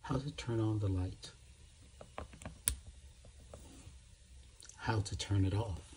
how to turn on the light, how to turn it off,